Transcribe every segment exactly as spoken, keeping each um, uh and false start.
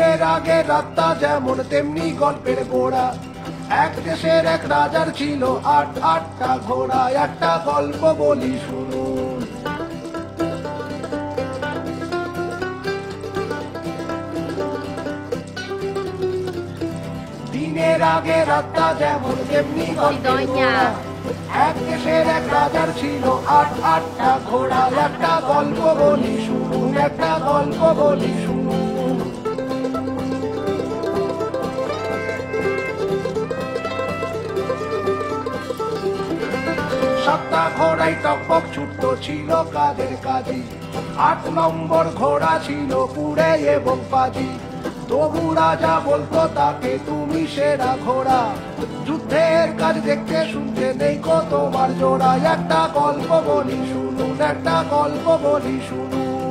দিনের আগে রাতটা যেমন তেমনি গল্পের গোড়া। এক দেশের এক রাজার ছিল আট আটটা ঘোড়া, একটা গল্প বলি শুনুন। দিনের আগে রাতটা যেমন তেমনি গল্পের গোড়া। এক দেশের এক রাজার ছিল আট আটটা ঘোড়া, একটা গল্প বলি শুনুন, একটা গল্প বলি শুনুন। সাতটা ঘোড়াই টকবক ছুটত ছিল কাদের কাজী, আট নম্বর ঘোড়া ছিল কুড়ে এবং পাজি। তবু রাজা বলতো তাকে তুমি সেরা ঘোড়া, যুদ্ধের কাজ দেখতে শুনতে নেই কো তোমার জোড়া। একটা গল্প বলি শুনুন, একটা গল্প বলি শুনুন।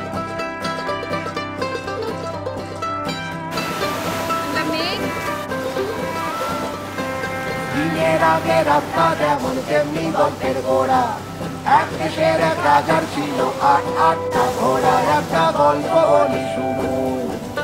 দিনের আগে রাতটা যেমন তেমনি গল্পের গোড়া। এক দেশের এক রাজার ছিল আট আটটা ঘোড়া, একটা গল্প বলি শুনুন।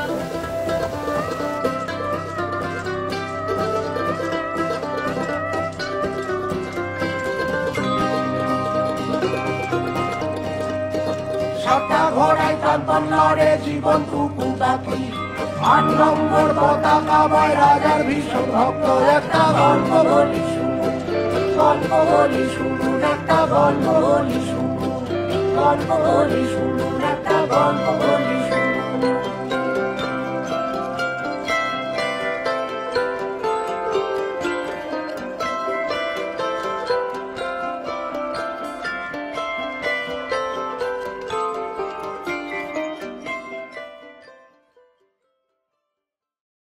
সাতটা ঘোড়ায় প্রাণপণ লড়ে জীবন টুকু বাকি, আট নম্বর পতাকা বয় রাজার ভীষণ ভক্ত। একটা গল্প বলি শুনুন, গল্প বলি শুনুন, একটা গল্প বলি শুনুন, গল্প বলি শুনুন, একটা গল্প বলি শুনুন।